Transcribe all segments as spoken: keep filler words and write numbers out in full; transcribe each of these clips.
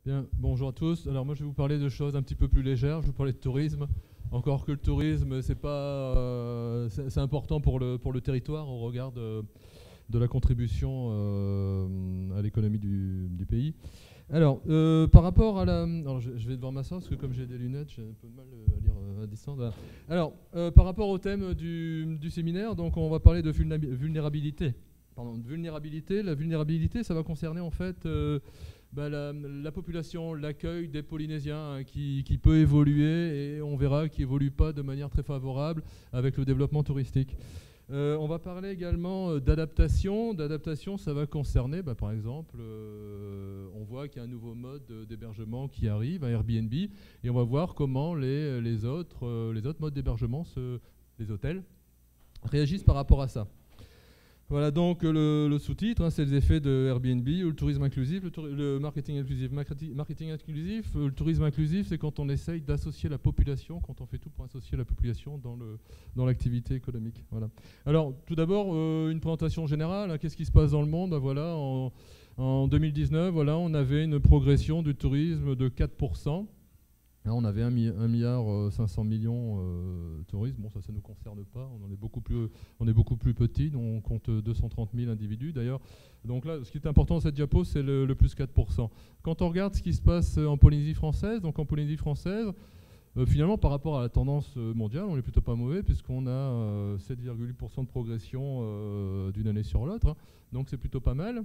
Bien, bonjour à tous. Alors moi je vais vous parler de choses un petit peu plus légères. Je vais vous parler de tourisme. Encore que le tourisme, c'est pas, euh, c'est c'est important pour le pour le territoire au regard de, de la contribution euh, à l'économie du, du pays. Alors euh, par rapport à la, alors je, je vais devoir m'asseoir parce que comme j'ai des lunettes, j'ai un peu de mal à lire à distance. Voilà. Alors euh, par rapport au thème du, du séminaire, donc on va parler de vulnérabilité. Pardon, de vulnérabilité. La vulnérabilité, ça va concerner en fait euh, bah, la, la population, l'accueil des Polynésiens hein, qui, qui peut évoluer et on verra qu'il n'évolue pas de manière très favorable avec le développement touristique. Euh, on va parler également euh, d'adaptation. D'adaptation, ça va concerner, bah, par exemple, euh, on voit qu'il y a un nouveau mode d'hébergement qui arrive, un Airbnb, et on va voir comment les, les, autres, euh, les autres modes d'hébergement, les hôtels, réagissent par rapport à ça. Voilà donc le, le sous-titre, hein, c'est les effets de Airbnb, le tourisme inclusif, le, tour, le marketing inclusif. Marketing inclusif, le tourisme inclusif, c'est quand on essaye d'associer la population, quand on fait tout pour associer la population dans le dans l'activité économique. Voilà. Alors tout d'abord euh, une présentation générale. Hein, qu'est-ce qui se passe dans le monde? Ben, voilà, en, en deux mille dix-neuf, voilà, on avait une progression du tourisme de quatre pour cent. Là, on avait un milliard cinq cents millions euh, touristes. Bon, ça, ça ne nous concerne pas. On, en est beaucoup plus, on est beaucoup plus petit. On compte deux cent trente mille individus, d'ailleurs. Donc là, ce qui est important dans cette diapo, c'est le, le plus quatre pour cent. Quand on regarde ce qui se passe en Polynésie française, donc en Polynésie française, euh, finalement, par rapport à la tendance mondiale, on n'est plutôt pas mauvais, puisqu'on a euh, sept virgule huit pour cent de progression euh, d'une année sur l'autre. Hein. Donc c'est plutôt pas mal.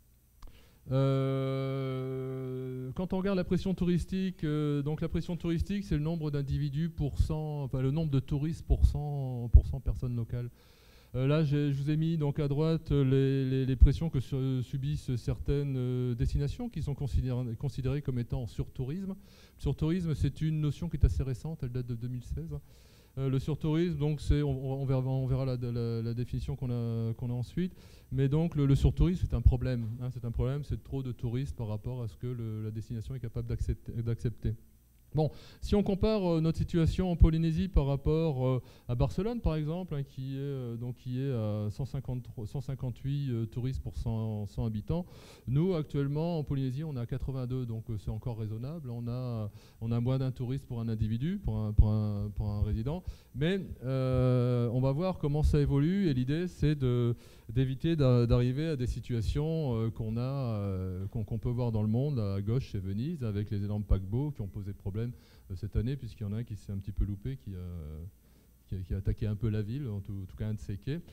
Euh, quand on regarde la pression touristique, euh, donc la pression touristique, c'est le nombre d'individus pour cent, enfin le nombre de touristes pour cent, pour cent personnes locales. Euh, là, je vous ai mis donc à droite les, les, les pressions que su subissent certaines euh, destinations qui sont considérées, considérées comme étant en surtourisme. Surtourisme, c'est une notion qui est assez récente, elle date de deux mille seize. Euh, le surtourisme, donc c'est, on, on verra, on verra la, la, la définition qu'on a, qu'on a ensuite. Mais donc le, le surtourisme, c'est un problème. Hein, c'est un problème, c'est trop de touristes par rapport à ce que le, la destination est capable d'accepter. Bon, si on compare euh, notre situation en Polynésie par rapport euh, à Barcelone, par exemple, hein, qui, est, euh, donc, qui est à cent cinquante-trois, cent cinquante-huit euh, touristes pour cent, cent habitants, nous, actuellement, en Polynésie, on est à quatre-vingt-deux, donc euh, c'est encore raisonnable. On a, on a moins d'un touriste pour un individu, pour un, pour un, pour un résident. Mais euh, on va voir comment ça évolue, et l'idée, c'est de, d'éviter d'arriver à des situations euh, qu'on a, euh, qu'on, qu'on peut voir dans le monde. À gauche, c'est Venise, avec les énormes paquebots qui ont posé problème cette année, puisqu'il y en a un qui s'est un petit peu loupé, qui a, qui, a, qui a attaqué un peu la ville, en tout, en tout cas un de ses quais.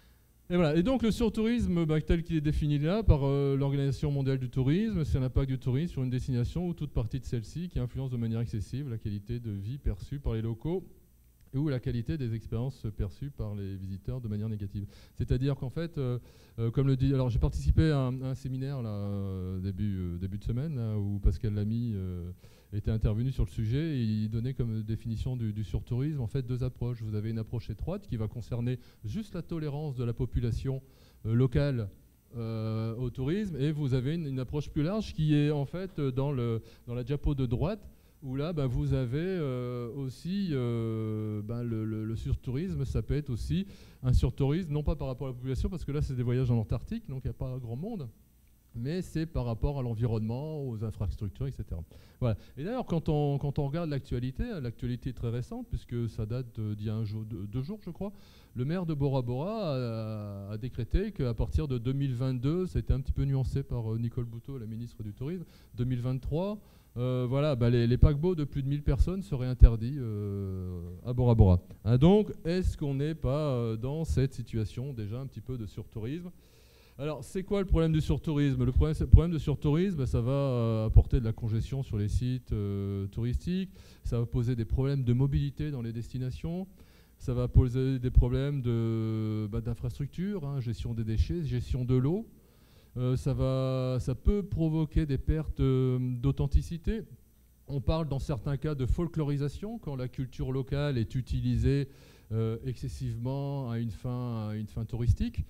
Et voilà. Et donc le surtourisme, bah, tel qu'il est défini là par euh, l'Organisation mondiale du tourisme, c'est un impact du tourisme sur une destination ou toute partie de celle-ci qui influence de manière excessive la qualité de vie perçue par les locaux ou la qualité des expériences perçues par les visiteurs de manière négative. C'est-à-dire qu'en fait, euh, euh, comme le dit... Alors j'ai participé à un, à un séminaire là, euh, début, euh, début de semaine, là, où Pascal Lamy euh, était intervenu sur le sujet, et il donnait comme définition du, du surtourisme en fait deux approches. Vous avez une approche étroite qui va concerner juste la tolérance de la population euh, locale euh, au tourisme, et vous avez une, une approche plus large qui est en fait dans, le, dans la diapo de droite, où là, bah, vous avez euh, aussi euh, bah, le, le, le surtourisme, ça peut être aussi un surtourisme, non pas par rapport à la population, parce que là, c'est des voyages en Antarctique, donc il n'y a pas grand monde, mais c'est par rapport à l'environnement, aux infrastructures, et cetera. Voilà. Et d'ailleurs, quand on, quand on regarde l'actualité, l'actualité est très récente, puisque ça date d'il y a un jour, de, deux jours, je crois, le maire de Bora Bora a, a décrété qu'à partir de deux mille vingt-deux, ça a été un petit peu nuancé par Nicole Bouteau, la ministre du Tourisme, deux mille vingt-trois, Euh, voilà, bah les, les paquebots de plus de mille personnes seraient interdits euh, à Bora Bora. Hein, donc, est-ce qu'on n'est pas euh, dans cette situation déjà un petit peu de surtourisme? Alors, c'est quoi le problème du surtourisme? Le problème, le problème du surtourisme, bah, ça va euh, apporter de la congestion sur les sites euh, touristiques, ça va poser des problèmes de mobilité dans les destinations, ça va poser des problèmes de, bah, d'infrastructure, hein, gestion des déchets, gestion de l'eau. Euh, ça, va, ça peut provoquer des pertes euh, d'authenticité. On parle dans certains cas de folklorisation, quand la culture locale est utilisée euh, excessivement à une fin, à une fin touristique.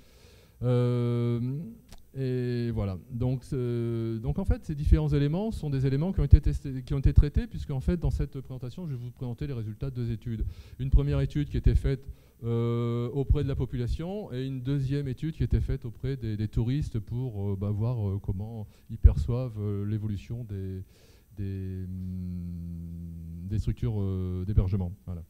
Euh, et voilà. Donc, euh, donc en fait, ces différents éléments sont des éléments qui ont été, testés, qui ont été traités, puisqu'en fait, dans cette présentation, je vais vous présenter les résultats de deux études. Une première étude qui était faite Euh, auprès de la population, et une deuxième étude qui était faite auprès des, des touristes pour euh, bah, voir euh, comment ils perçoivent euh, l'évolution des, des, hum, des structures euh, d'hébergement. Voilà.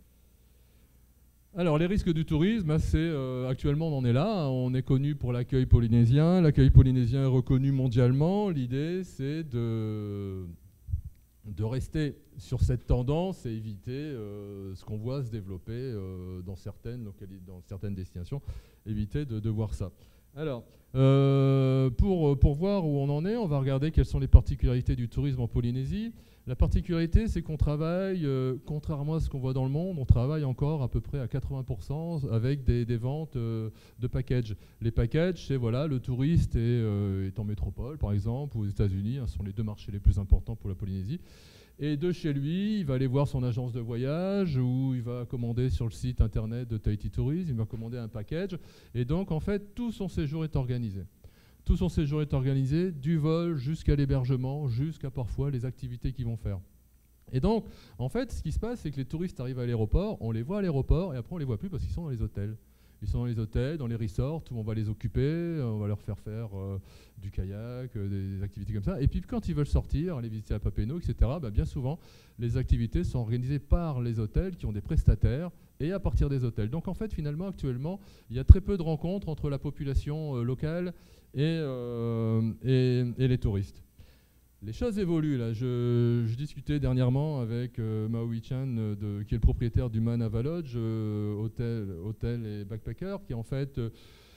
Alors, les risques du tourisme, c'est euh, actuellement on en est là. Hein, on est connu pour l'accueil polynésien. L'accueil polynésien est reconnu mondialement. L'idée, c'est de, de rester sur cette tendance et éviter euh, ce qu'on voit se développer euh, dans, certaines dans certaines destinations. Éviter de, de voir ça. Alors, euh, pour, pour voir où on en est, on va regarder quelles sont les particularités du tourisme en Polynésie. La particularité, c'est qu'on travaille, euh, contrairement à ce qu'on voit dans le monde, on travaille encore à peu près à quatre-vingts pour cent avec des, des ventes euh, de packages. Les packages, c'est voilà, le touriste est, euh, est en métropole, par exemple, ou aux États-Unis, hein, ce sont les deux marchés les plus importants pour la Polynésie. Et de chez lui, il va aller voir son agence de voyage ou il va commander sur le site internet de Tahiti Tourisme, il va commander un package. Et donc, en fait, tout son séjour est organisé. Tout son séjour est organisé, du vol jusqu'à l'hébergement, jusqu'à parfois les activités qu'ils vont faire. Et donc, en fait, ce qui se passe, c'est que les touristes arrivent à l'aéroport, on les voit à l'aéroport et après on les voit plus parce qu'ils sont dans les hôtels. Ils sont dans les hôtels, dans les resorts, où on va les occuper, on va leur faire faire euh, du kayak, euh, des, des activités comme ça. Et puis quand ils veulent sortir, aller visiter la Papineau, et cetera, bah, bien souvent, les activités sont organisées par les hôtels qui ont des prestataires et à partir des hôtels. Donc en fait, finalement, actuellement, il y a très peu de rencontres entre la population euh, locale et, euh, et, et les touristes. Les choses évoluent là. Je, je discutais dernièrement avec euh, Maui Chan, euh, de, qui est le propriétaire du Manava Lodge, euh, hôtel, hôtel et backpacker, qui est en fait euh,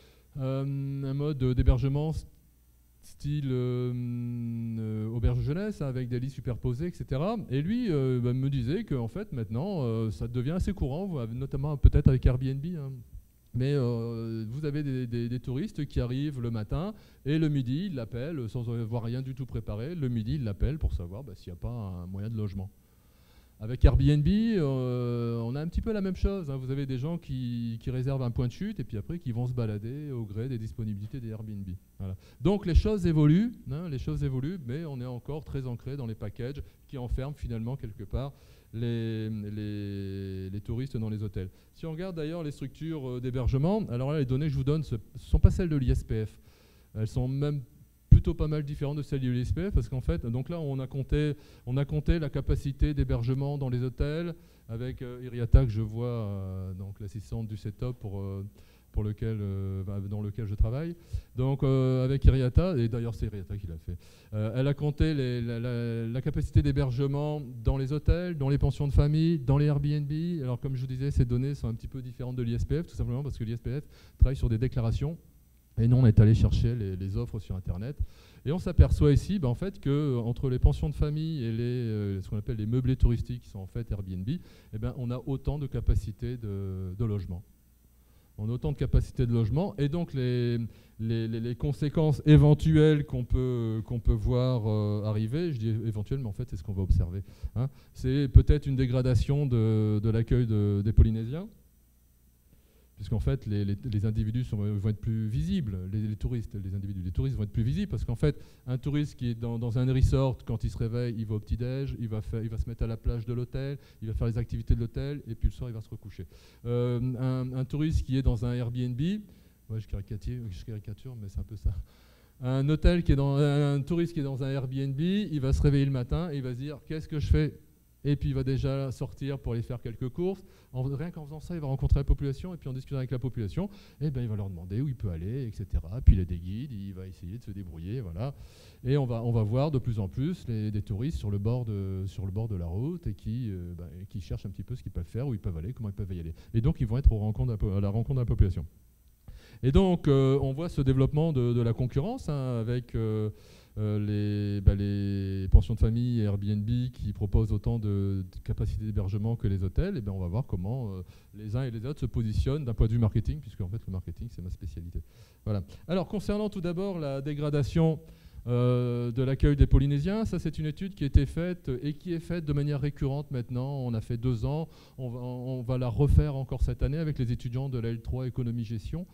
un mode d'hébergement style euh, euh, auberge jeunesse, hein, avec des lits superposés, et cetera. Et lui euh, bah, me disait qu'en fait maintenant euh, ça devient assez courant, notamment peut-être avec Airbnb. Hein. Mais euh, vous avez des, des, des touristes qui arrivent le matin et le midi, ils l'appellent sans avoir rien du tout préparé. Le midi, ils l'appellent pour savoir bah, s'il n'y a pas un moyen de logement. Avec Airbnb, euh, on a un petit peu la même chose. Hein. Vous avez des gens qui, qui réservent un point de chute et puis après qui vont se balader au gré des disponibilités des Airbnb. Voilà. Donc les choses évoluent, hein, les choses évoluent, mais on est encore très ancré dans les packages qui enferment finalement quelque part Les, les, les touristes dans les hôtels. Si on regarde d'ailleurs les structures euh, d'hébergement, alors là les données que je vous donne ne sont pas celles de l'I S P F. Elles sont même plutôt pas mal différentes de celles de l'I S P F parce qu'en fait, donc là on a compté, on a compté la capacité d'hébergement dans les hôtels avec euh, Iriata que je vois, euh, donc l'assistante du setup pour euh, pour lequel, euh, dans lequel je travaille. Donc euh, avec Iriata, et d'ailleurs c'est Iriata qui l'a fait, euh, elle a compté les, la, la, la capacité d'hébergement dans les hôtels, dans les pensions de famille, dans les Airbnb. Alors comme je vous disais, ces données sont un petit peu différentes de l'I S P F, tout simplement parce que l'I S P F travaille sur des déclarations, et nous on est allé chercher les, les offres sur Internet. Et on s'aperçoit ici bah, en fait, qu'entre les pensions de famille et les, euh, ce qu'on appelle les meublés touristiques, qui sont en fait Airbnb, eh ben, on a autant de capacités de, de logement. On a autant de capacités de logement et donc les, les, les, les conséquences éventuelles qu'on peut, qu'on peut voir euh, arriver, je dis éventuelles, mais en fait c'est ce qu'on va observer. Hein. C'est peut-être une dégradation de, de l'accueil de, des Polynésiens, puisqu'en fait les, les, les individus sont, vont être plus visibles, les, les touristes, les individus, les touristes vont être plus visibles, parce qu'en fait un touriste qui est dans, dans un resort, quand il se réveille, il va au petit-déj, il va faire, il va se mettre à la plage de l'hôtel, il va faire les activités de l'hôtel, et puis le soir il va se recoucher. Euh, un, un touriste qui est dans un Airbnb, ouais, je caricature, je caricature, mais c'est un peu ça. Un hôtel qui est dans, un, un touriste qui est dans un Airbnb, il va se réveiller le matin, et il va se dire qu'est-ce que je fais? Et puis il va déjà sortir pour aller faire quelques courses. En, rien qu'en faisant ça, il va rencontrer la population, et puis en discutant avec la population, et ben, il va leur demander où il peut aller, et cetera. Puis il a des guides, il va essayer de se débrouiller, voilà. Et on va, on va voir de plus en plus les, des touristes sur le bord de, sur le bord de la route et qui, euh, ben, qui cherchent un petit peu ce qu'ils peuvent faire, où ils peuvent aller, comment ils peuvent y aller. Et donc ils vont être aux rencontres à la rencontre de la population. Et donc euh, on voit ce développement de, de la concurrence hein, avec... Euh, Euh, les, bah, les pensions de famille et Airbnb qui proposent autant de, de capacités d'hébergement que les hôtels, et ben on va voir comment euh, les uns et les autres se positionnent d'un point de vue marketing, puisque en fait le marketing c'est ma spécialité. Voilà. Alors concernant tout d'abord la dégradation euh, de l'accueil des Polynésiens, ça c'est une étude qui a été faite et qui est faite de manière récurrente maintenant. On a fait deux ans, on va, on va la refaire encore cette année avec les étudiants de la L trois économie-gestion.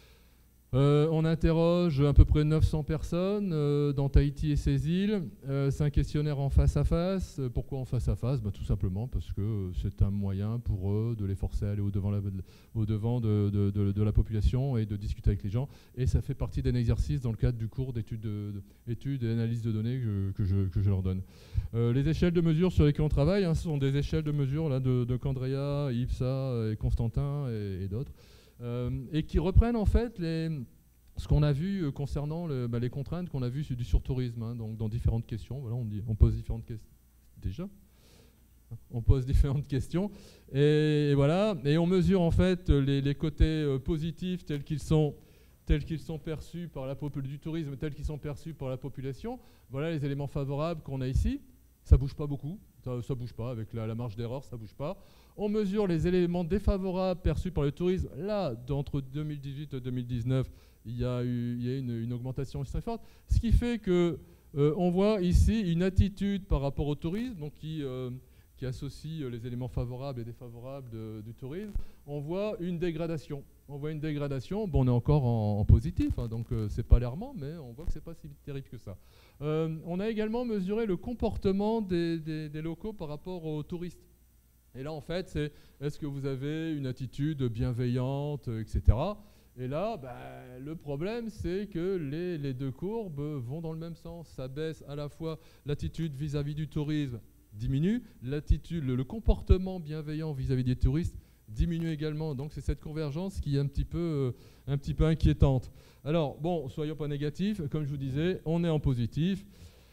Euh, on interroge à peu près neuf cents personnes euh, dans Tahiti et ses îles. Euh, c'est un questionnaire en face à face. Euh, pourquoi en face à face? Bah, tout simplement parce que euh, c'est un moyen pour eux de les forcer à aller au-devant la, au devant de, de, de, de la population et de discuter avec les gens. Et ça fait partie d'un exercice dans le cadre du cours d'études de, de, études et analyse de données que, que, je, que je leur donne. Euh, les échelles de mesure sur lesquelles on travaille, hein, ce sont des échelles de mesure là, de, de Candrea, Ipsa, et Constantin et, et d'autres, euh, et qui reprennent en fait les, ce qu'on a vu euh, concernant le, bah, les contraintes qu'on a vues sur, du surtourisme, hein, donc dans différentes questions. Voilà, on, dit, on pose différentes questions. Déjà on pose différentes questions et, et voilà, et on mesure en fait les, les côtés euh, positifs tels qu'ils sont, tels qu'ils sont perçus par la population du tourisme, tels qu'ils sont perçus par la population. Voilà les éléments favorables qu'on a ici. Ça bouge pas beaucoup, ça, ça bouge pas avec la, la marge d'erreur, ça bouge pas. On mesure les éléments défavorables perçus par le tourisme. Là, entre deux mille dix-huit et deux mille dix-neuf, il y a eu il y a une, une augmentation très forte, ce qui fait que euh, on voit ici une attitude par rapport au tourisme, donc qui euh, qui associe les éléments favorables et défavorables de, du tourisme, on voit une dégradation. On voit une dégradation, bon, on est encore en, en positif, hein, donc euh, c'est pas alarmant, mais on voit que c'est pas si terrible que ça. Euh, on a également mesuré le comportement des, des, des locaux par rapport aux touristes. Et là, en fait, c'est est-ce que vous avez une attitude bienveillante, et cetera. Et là, bah, le problème, c'est que les, les deux courbes vont dans le même sens. Ça baisse à la fois l'attitude vis-à-vis du tourisme diminue, l'attitude, le, le comportement bienveillant vis-à-vis des touristes diminue également. Donc c'est cette convergence qui est un petit peu, euh, un petit peu inquiétante. Alors bon, soyons pas négatifs, comme je vous disais, on est en positif.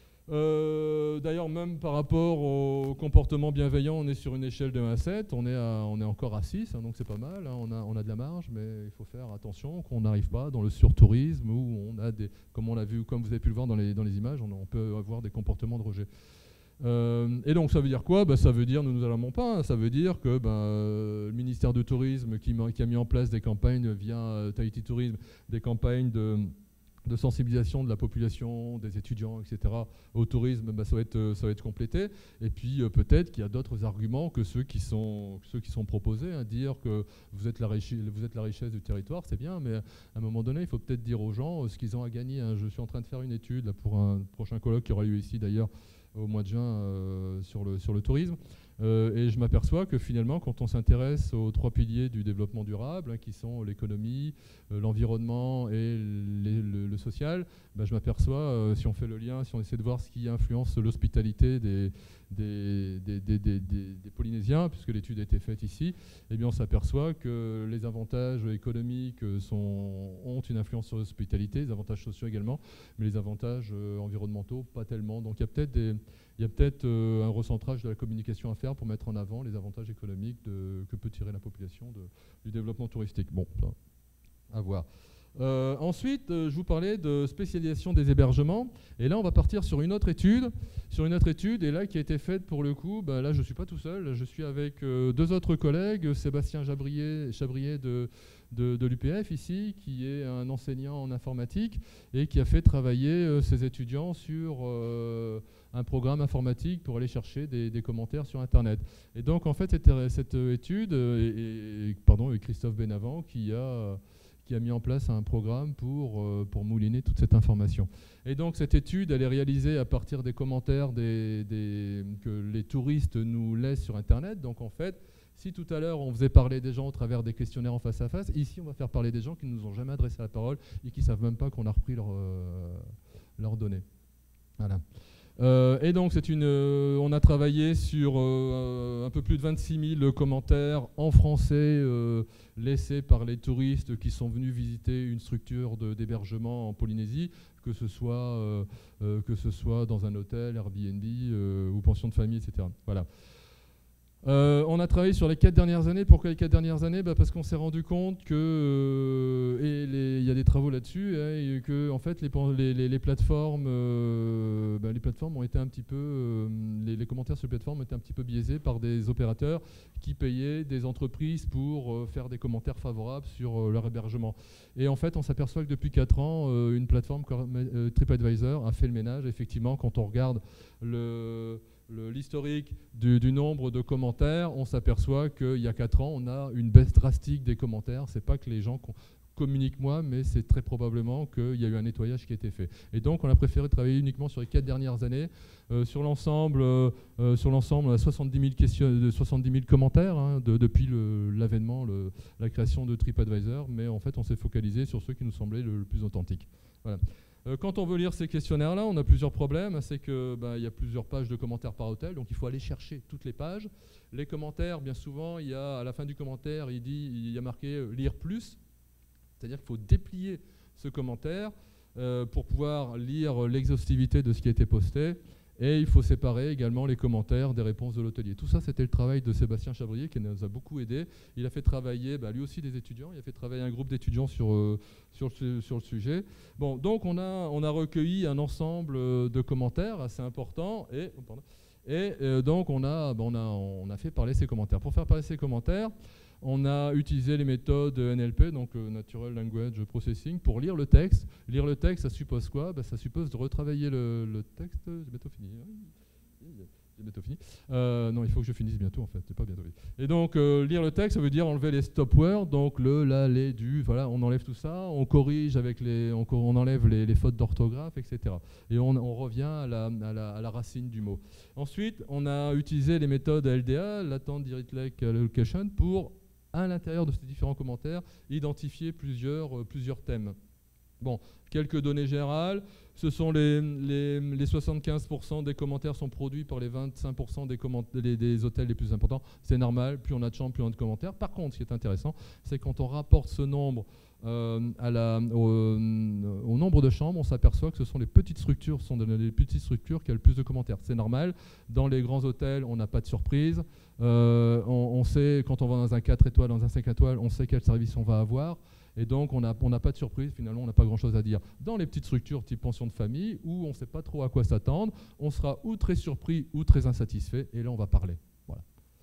Euh, D'ailleurs, même par rapport au comportement bienveillant, on est sur une échelle de un à sept, on est, à, on est encore à six, hein, donc c'est pas mal, hein, on, a, on a de la marge, mais il faut faire attention qu'on n'arrive pas dans le surtourisme où on a des, comme on l'a vu, comme vous avez pu le voir dans les, dans les images, on, on peut avoir des comportements de rejet. Euh, et donc ça veut dire quoi? Bah, ça veut dire, nous nous alarmons pas, hein, ça veut dire que bah, euh, le ministère du Tourisme qui, qui a mis en place des campagnes via euh, Tahiti Tourisme, des campagnes de, de sensibilisation de la population, des étudiants, et cetera au tourisme, bah, ça, va être, ça va être complété. Et puis euh, peut-être qu'il y a d'autres arguments que ceux qui sont, ceux qui sont proposés, hein, dire que vous êtes, la vous êtes la richesse du territoire, c'est bien, mais à un moment donné, il faut peut-être dire aux gens euh, ce qu'ils ont à gagner. Hein. Je suis en train de faire une étude là, pour un prochain colloque qui aura lieu ici d'ailleurs, au mois de juin euh, sur, le, sur le tourisme. Euh, et je m'aperçois que finalement, quand on s'intéresse aux trois piliers du développement durable, hein, qui sont l'économie, euh, l'environnement et les, le, le social, ben je m'aperçois, euh, si on fait le lien, si on essaie de voir ce qui influence l'hospitalité des, des, des, des, des, des, des Polynésiens, puisque l'étude a été faite ici, eh bien on s'aperçoit que les avantages économiques sont, ont une influence sur l'hospitalité, les avantages sociaux également, mais les avantages euh, environnementaux, pas tellement. Donc il y a peut-être des... Il y a peut-être euh, un recentrage de la communication à faire pour mettre en avant les avantages économiques de, que peut tirer la population de, du développement touristique. Bon, à voir. Euh, ensuite, euh, je vous parlais de spécialisation des hébergements. Et là, on va partir sur une autre étude, sur une autre étude, et là, qui a été faite pour le coup. Bah, là, je ne suis pas tout seul. Je suis avec euh, deux autres collègues, Sébastien Chabrier, Chabrier de, de, de l'U P F ici, qui est un enseignant en informatique et qui a fait travailler euh, ses étudiants sur euh, un programme informatique pour aller chercher des, des commentaires sur Internet. Et donc, en fait, cette, cette étude, euh, et, et, pardon, et Christophe Benavent, qui a... qui a mis en place un programme pour, euh, pour mouliner toute cette information. Et donc cette étude, elle est réalisée à partir des commentaires des, des, que les touristes nous laissent sur Internet. Donc en fait, si tout à l'heure on faisait parler des gens au travers des questionnaires en face à face, ici on va faire parler des gens qui ne nous ont jamais adressé la parole et qui ne savent même pas qu'on a repris leurs euh, leurs données. Voilà. Euh, et donc, c'est une, euh, on a travaillé sur euh, un peu plus de vingt-six mille commentaires en français euh, laissés par les touristes qui sont venus visiter une structure d'hébergement en Polynésie, que ce soit, euh, euh, que ce soit dans un hôtel, Airbnb euh, ou pension de famille, et cetera. Voilà. Euh, on a travaillé sur les quatre dernières années. Pourquoi les quatre dernières années? Bah parce qu'on s'est rendu compte que, euh, et il y a des travaux là-dessus, hein, et que en fait les, les, les plateformes, euh, bah, les plateformes ont été un petit peu, euh, les, les commentaires sur les plateformes ont été un petit peu biaisés par des opérateurs qui payaient des entreprises pour euh, faire des commentaires favorables sur euh, leur hébergement. Et en fait, on s'aperçoit que depuis quatre ans, euh, une plateforme comme euh, TripAdvisor a fait le ménage. Effectivement, quand on regarde le l'historique du, du nombre de commentaires, on s'aperçoit qu'il y a quatre ans, on a une baisse drastique des commentaires. C'est pas que les gens communiquent moins, mais c'est très probablement qu'il y a eu un nettoyage qui a été fait. Et donc, on a préféré travailler uniquement sur les quatre dernières années. Euh, sur l'ensemble, euh, sur l'ensemble, on a soixante-dix mille, questions, soixante-dix mille commentaires hein, de, depuis l'avènement, le, le, la création de TripAdvisor, mais en fait, on s'est focalisé sur ceux qui nous semblaient le, le plus authentiques. Voilà. Euh, quand on veut lire ces questionnaires-là, on a plusieurs problèmes. C'est qu'il bah, y a plusieurs pages de commentaires par hôtel, donc il faut aller chercher toutes les pages. Les commentaires, bien souvent, il y a, à la fin du commentaire, il, dit, il y a marqué euh, « lire plus », c'est-à-dire qu'il faut déplier ce commentaire euh, pour pouvoir lire l'exhaustivité de ce qui a été posté. Et il faut séparer également les commentaires des réponses de l'hôtelier. Tout ça, c'était le travail de Sébastien Chabrier qui nous a beaucoup aidé. Il a fait travailler, bah, lui aussi, des étudiants. Il a fait travailler un groupe d'étudiants sur, euh, sur, le, sur le sujet. Bon, donc, on a, on a recueilli un ensemble de commentaires assez importants. Et, oh, pardon, et euh, donc, on a, bah, on, a, on a fait parler ces commentaires. Pour faire parler ces commentaires, on a utilisé les méthodes N L P, donc euh, Natural Language Processing, pour lire le texte. Lire le texte, ça suppose quoi? Ben, ça suppose de retravailler le, le texte. J'ai bientôt fini. J'ai bientôt fini. Euh, non, il faut que je finisse bientôt, en fait. C'est pas bientôt fini. Et donc, euh, lire le texte, ça veut dire enlever les stop words, donc le, la, les, du, voilà, on enlève tout ça, on corrige avec les, on, on enlève les, les fautes d'orthographe, et cetera. Et on, on revient à la, à, la, à la racine du mot. Ensuite, on a utilisé les méthodes L D A, Latent Direct Allocation, pour à l'intérieur de ces différents commentaires, identifier plusieurs, euh, plusieurs thèmes. Bon, quelques données générales. Ce sont les, les, les soixante-quinze pour cent des commentaires sont produits par les vingt-cinq pour cent des, des, des hôtels les plus importants. C'est normal, plus on a de chambres, plus on a de commentaires. Par contre, ce qui est intéressant, c'est quand on rapporte ce nombre euh, à la, au, au nombre de chambres, on s'aperçoit que ce sont les petites structures, ce sont les petites structures qui ont le plus de commentaires. C'est normal. Dans les grands hôtels, on n'a pas de surprise. Euh, on, on sait, quand on va dans un quatre étoiles, dans un cinq étoiles, on sait quel service on va avoir. Et donc, on n'a on n'a pas de surprise, finalement, on n'a pas grand-chose à dire. Dans les petites structures type pension de famille, où on ne sait pas trop à quoi s'attendre, on sera ou très surpris ou très insatisfait, et là, on va parler. Voilà.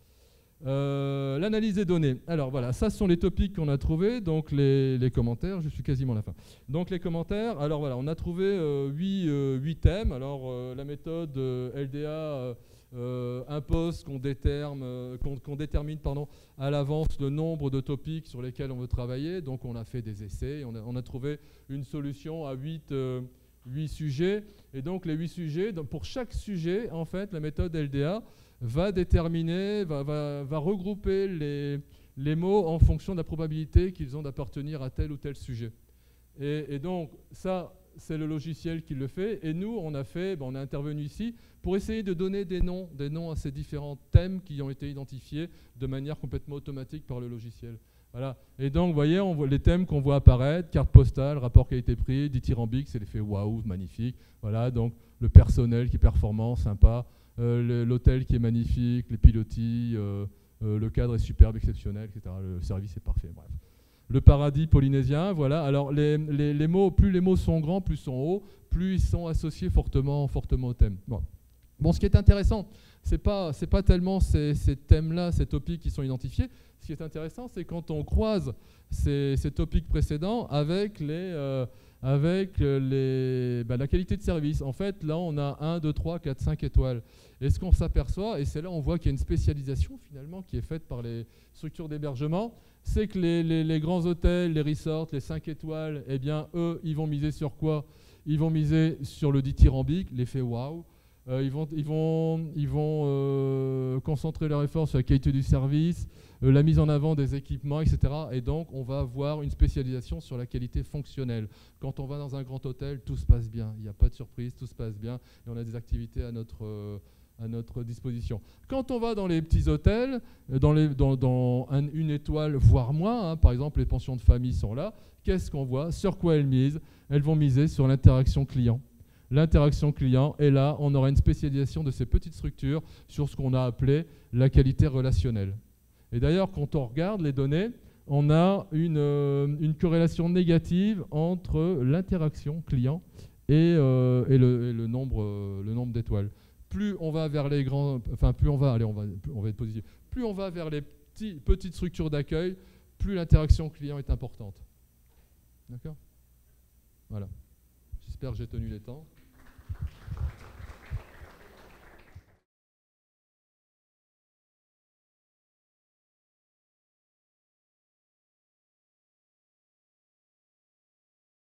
Euh, L'analyse des données. Alors, voilà, ça, ce sont les topics qu'on a trouvés, donc les, les commentaires, je suis quasiment à la fin. Donc, les commentaires, alors voilà, on a trouvé euh, huit, euh, huit thèmes. Alors, euh, la méthode euh, L D A... Euh, Euh, impose qu'on détermine, euh, qu'on, qu'on détermine pardon, à l'avance le nombre de topics sur lesquels on veut travailler. Donc on a fait des essais, on a, on a trouvé une solution à huit, euh, huit sujets. Et donc les huit sujets, donc pour chaque sujet, en fait, la méthode L D A va déterminer, va, va, va regrouper les, les mots en fonction de la probabilité qu'ils ont d'appartenir à tel ou tel sujet. Et, et donc ça, c'est le logiciel qui le fait. Et nous, on a fait, ben, on est intervenu ici pour essayer de donner des noms, des noms à ces différents thèmes qui ont été identifiés de manière complètement automatique par le logiciel. Voilà. Et donc, vous voyez, on voit les thèmes qu'on voit apparaître, carte postale, rapport qualité-prix, dithyrambique, c'est l'effet waouh, magnifique. Voilà, donc le personnel qui est performant, sympa, euh, l'hôtel qui est magnifique, les pilotis, euh, euh, le cadre est superbe, exceptionnel, et cetera. Le service est parfait, bref. Le paradis polynésien, voilà. Alors, les, les, les mots, plus les mots sont grands, plus sont hauts, plus ils sont associés fortement, fortement au thème. Bon. Bon, ce qui est intéressant, c'est pas, c'est pas tellement ces, ces thèmes-là, ces topics qui sont identifiés. Ce qui est intéressant, c'est quand on croise ces, ces topics précédents avec, les, euh, avec les, bah, la qualité de service. En fait, là, on a un, deux, trois, quatre, cinq étoiles. Et ce qu'on s'aperçoit, et c'est là on voit qu'il y a une spécialisation finalement qui est faite par les structures d'hébergement, c'est que les, les, les grands hôtels, les resorts, les cinq étoiles, eh bien, eux, ils vont miser sur quoi? Ils vont miser sur le dithyrambique, l'effet waouh. Euh, ils vont, ils vont, ils vont euh, concentrer leurs efforts sur la qualité du service, euh, la mise en avant des équipements, et cetera. Et donc, on va avoir une spécialisation sur la qualité fonctionnelle. Quand on va dans un grand hôtel, tout se passe bien. Il n'y a pas de surprise, tout se passe bien. Et on a des activités à notre, euh, à notre disposition. Quand on va dans les petits hôtels, dans, les, dans, dans un, une étoile, voire moins, hein, par exemple, les pensions de famille sont là, qu'est-ce qu'on voit? Sur quoi elles misent? Elles vont miser sur l'interaction client. L'interaction client, et là, on aura une spécialisation de ces petites structures sur ce qu'on a appelé la qualité relationnelle. Et d'ailleurs, quand on regarde les données, on a une, euh, une corrélation négative entre l'interaction client et, euh, et, le, et le nombre, euh, le nombre d'étoiles. Plus on va vers les grands, enfin plus on va, allez, on va, on va être positif, plus on va vers les petits, petites structures d'accueil, plus l'interaction client est importante. D'accord ? Voilà. J'espère que j'ai tenu les temps.